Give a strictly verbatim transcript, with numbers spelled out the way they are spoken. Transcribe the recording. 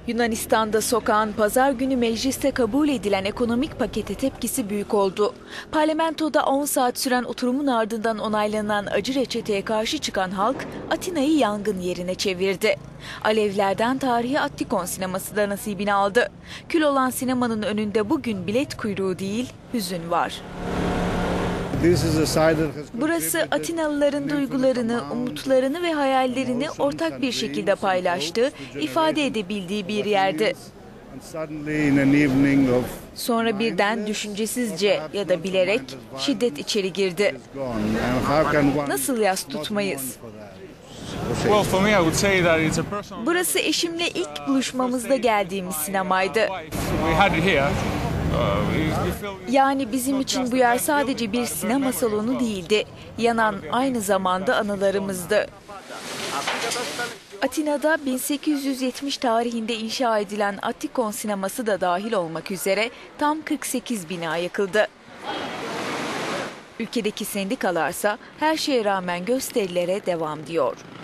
Yunanistan'da sokağın pazar günü mecliste kabul edilen ekonomik pakete tepkisi büyük oldu. Parlamentoda on saat süren oturumun ardından onaylanan acı reçeteye karşı çıkan halk Atina'yı yangın yerine çevirdi. Alevlerden tarihi Attikon sineması da nasibini aldı. Kül olan sinemanın önünde bugün bilet kuyruğu değil, hüzün var. Burası Atinalıların duygularını, umutlarını ve hayallerini ortak bir şekilde paylaştığı, ifade edebildiği bir yerdi. Sonra birden düşüncesizce ya da bilerek şiddet içeri girdi. Nasıl yas tutmayız? Burası eşimle ilk buluşmamızda geldiğimiz sinemaydı. Yani bizim için bu yer sadece bir sinema salonu değildi. Yanan aynı zamanda anılarımızdı. Atina'da bin sekiz yüz yetmiş tarihinde inşa edilen Attikon sineması da dahil olmak üzere tam kırk sekiz bina yakıldı. Ülkedeki sendikalarsa her şeye rağmen gösterilere devam diyor.